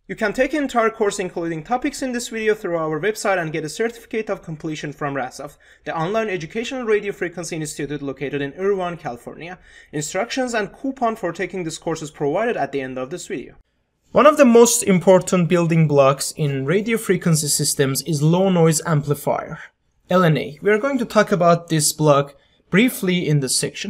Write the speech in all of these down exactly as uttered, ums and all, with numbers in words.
You can take an entire course including topics in this video through our website and get a certificate of completion from RASOF, the online educational radio frequency institute located in Irvine, California. Instructions and coupon for taking this course is provided at the end of this video. One of the most important building blocks in radio frequency systems is low noise amplifier, L N A. We are going to talk about this block briefly in this section.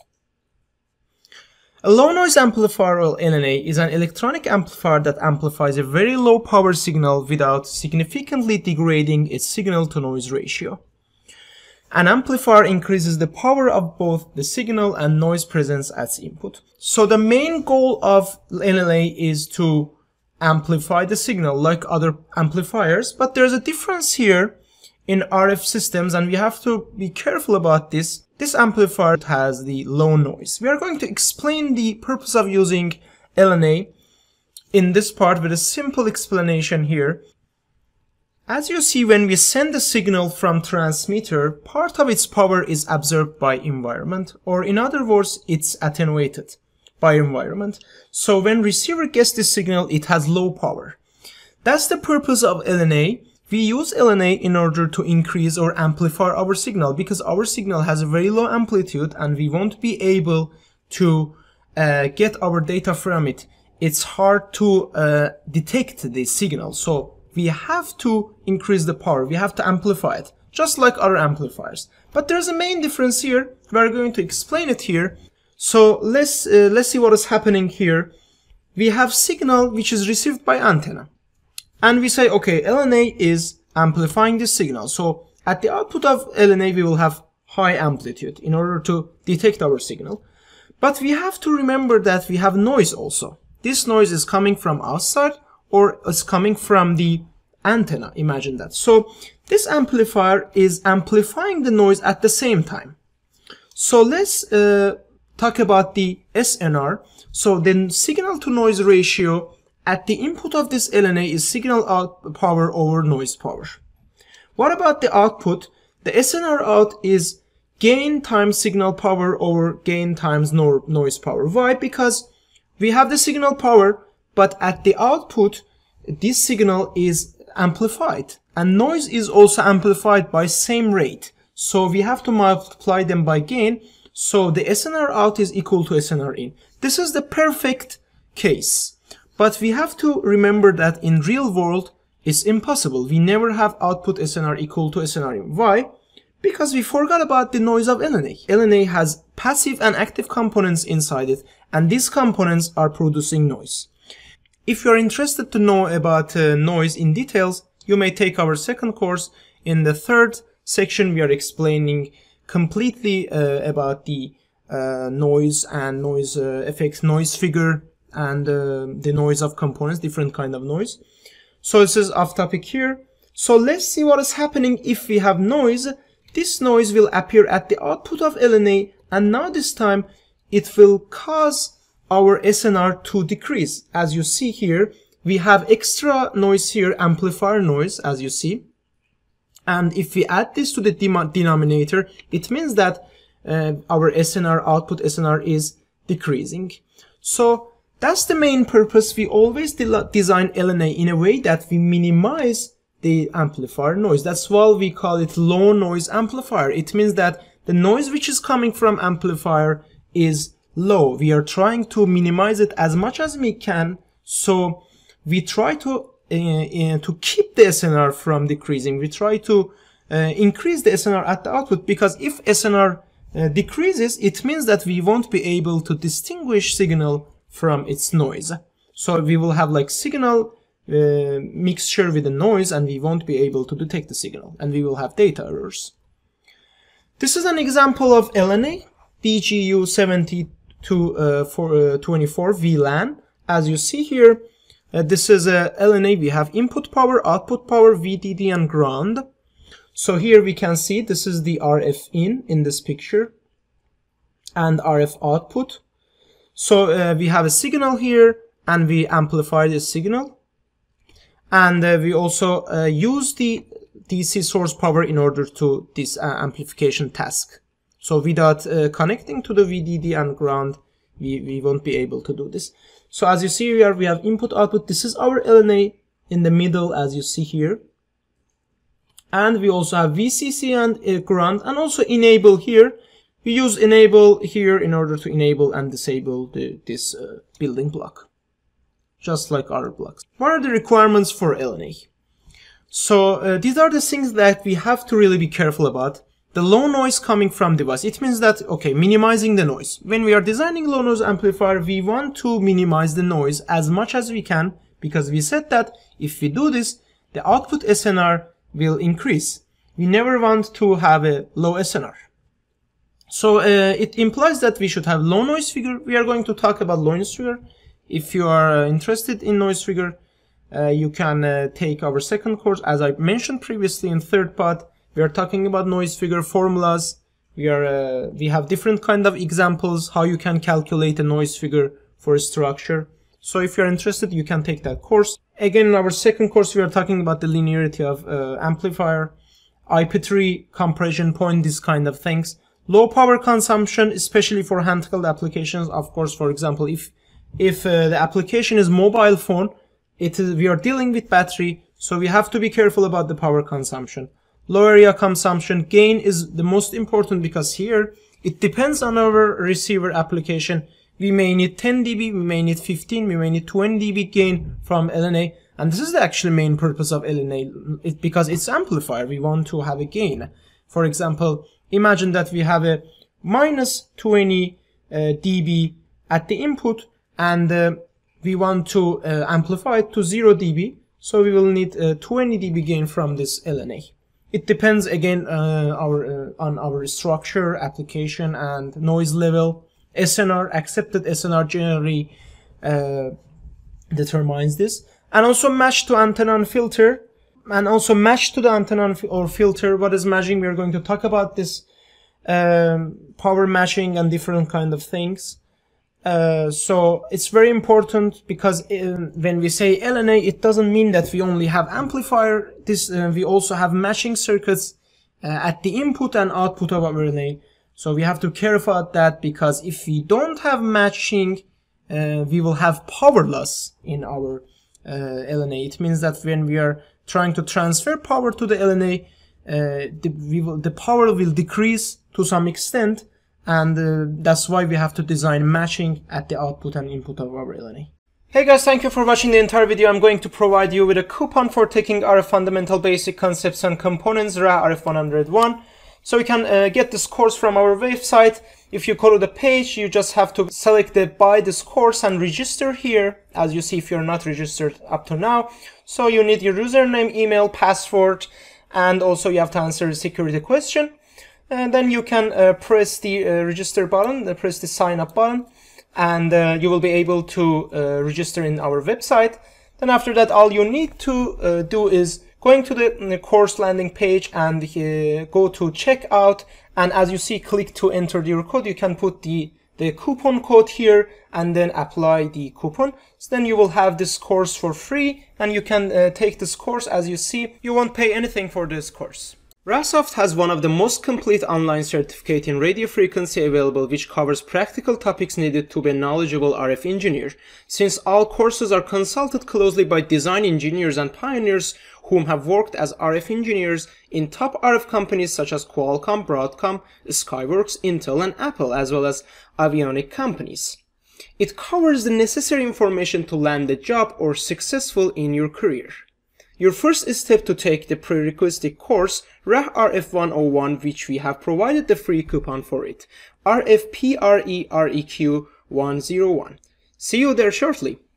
A low noise amplifier, or L N A, is an electronic amplifier that amplifies a very low power signal without significantly degrading its signal to noise ratio. An amplifier increases the power of both the signal and noise presence as input. So the main goal of L N A is to amplify the signal like other amplifiers, but there's a difference here in R F systems and we have to be careful about this. This amplifier has the low noise. We are going to explain the purpose of using L N A in this part with a simple explanation here. As you see, when we send a signal from transmitter, part of its power is absorbed by environment, or in other words, it's attenuated by environment. So when receiver gets this signal, it has low power. That's the purpose of L N A. We use L N A in order to increase or amplify our signal because our signal has a very low amplitude and we won't be able to uh, get our data from it. It's hard to uh, detect the signal, so we have to increase the power, we have to amplify it, just like other amplifiers. But there's a main difference here. We're going to explain it here. So let's, uh, let's see what is happening here. We have signal which is received by antenna. And we say, okay, L N A is amplifying this signal. So at the output of L N A, we will have high amplitude in order to detect our signal. But we have to remember that we have noise also. This noise is coming from outside or is coming from the antenna. Imagine that. So this amplifier is amplifying the noise at the same time. So let's uh, talk about the S N R. So the signal to noise ratio at the input of this L N A is signal out power over noise power. What about the output? The S N R out is gain times signal power over gain times no noise power. Why? Because we have the signal power, but at the output, this signal is amplified. And noise is also amplified by same rate. So we have to multiply them by gain. So the S N R out is equal to S N R in. This is the perfect case. But we have to remember that in real world, it's impossible. We never have output S N R equal to S N R in. Why? Because we forgot about the noise of L N A. L N A has passive and active components inside it, and these components are producing noise. If you are interested to know about uh, noise in details, you may take our second course. In the third section, we are explaining completely uh, about the uh, noise and noise uh, effects, noise figure, and uh, the noise of components, different kind of noise. So this is off topic here. So let's see what is happening if we have noise. This noise will appear at the output of L N A, and now this time it will cause our S N R to decrease. As you see here, we have extra noise here, amplifier noise, as you see. And if we add this to the denominator, it means that uh, our S N R, output S N R, is decreasing. So that's the main purpose. We always de design L N A in a way that we minimize the amplifier noise. That's why we call it low noise amplifier. It means that the noise which is coming from amplifier is low. We are trying to minimize it as much as we can. So we try to uh, uh, to keep the S N R from decreasing. We try to uh, increase the S N R at the output, because if S N R uh, decreases, it means that we won't be able to distinguish signal from its noise. So we will have like signal uh, mixture with the noise, and we won't be able to detect the signal, and we will have data errors. This is an example of L N A, D G U seventy-two twenty-four V LAN. As you see here, uh, this is a L N A. We have input power, output power, V D D, and ground. So here we can see this is the R F in in this picture, and R F output. So uh, we have a signal here, and we amplify this signal, and uh, we also uh, use the D C source power in order to this uh, amplification task. So without uh, connecting to the V D D and ground, we, we won't be able to do this. So as you see here, we have input output. This is our L N A in the middle, as you see here. And we also have V C C and uh, ground, and also enable here. We use enable here in order to enable and disable the, this uh, building block, just like our blocks. What are the requirements for L N A? So uh, these are the things that we have to really be careful about. The low noise coming from device. It means that, okay, minimizing the noise. When we are designing low noise amplifier, we want to minimize the noise as much as we can, because we said that if we do this, the output S N R will increase. We never want to have a low S N R. So uh, it implies that we should have low noise figure. We are going to talk about low noise figure. If you are uh, interested in noise figure, uh, you can uh, take our second course. As I mentioned previously in third part, we are talking about noise figure formulas. We are uh, we have different kind of examples how you can calculate a noise figure for a structure. So if you're interested, you can take that course. Again, in our second course, we are talking about the linearity of uh, amplifier, I P three, compression point, these kind of things. Low power consumption, especially for handheld applications. Of course, for example, if if uh, the application is mobile phone, it is we are dealing with battery, so we have to be careful about the power consumption. Low area consumption. Gain is the most important, because here it depends on our receiver application. We may need ten D B, we may need fifteen, we may need twenty D B gain from L N A, and this is the actual main purpose of L N A, it, because it's amplifier. We want to have a gain. For example, imagine that we have a minus twenty uh, D B at the input, and uh, we want to uh, amplify it to zero D B, so we will need uh, twenty D B gain from this L N A. It depends again uh, our, uh, on our structure, application, and noise level. S N R, accepted S N R generally uh, determines this. And also match to antenna and filter. And also match to the antenna or filter. What is matching? We are going to talk about this um, power matching and different kind of things. Uh, so it's very important, because in, when we say L N A, it doesn't mean that we only have amplifier. This uh, we also have matching circuits uh, at the input and output of our L N A. So we have to care about that, because if we don't have matching, uh, we will have power loss in our uh, L N A. It means that when we are trying to transfer power to the L N A, uh, the, we will, the power will decrease to some extent. And uh, that's why we have to design matching at the output and input of our L N A. Hey guys, thank you for watching the entire video. I'm going to provide you with a coupon for taking R F Fundamental Basic Concepts and Components, R A R F one oh one. So you can uh, get this course from our website. If you go to the page, you just have to select the buy this course and register here, as you see if you're not registered up to now. So you need your username, email, password, and also you have to answer a security question. And then you can uh, press the uh, register button, uh, press the sign up button, and uh, you will be able to uh, register in our website. Then after that, all you need to uh, do is going to the, the course landing page and uh, go to checkout. And as you see, click to enter your code. You can put the, the coupon code here and then apply the coupon. So then you will have this course for free, and you can uh, take this course. As you see, you won't pay anything for this course. Rasoft has one of the most complete online certificate in radio frequency available, which covers practical topics needed to be a knowledgeable R F engineer. Since all courses are consulted closely by design engineers and pioneers whom have worked as R F engineers in top R F companies such as Qualcomm, Broadcom, Skyworks, Intel, and Apple, as well as avionic companies. It covers the necessary information to land a job or successful in your career. Your first step to take the prerequisite course, R A R F one oh one, which we have provided the free coupon for it, R F P R E R E Q one oh one. See you there shortly.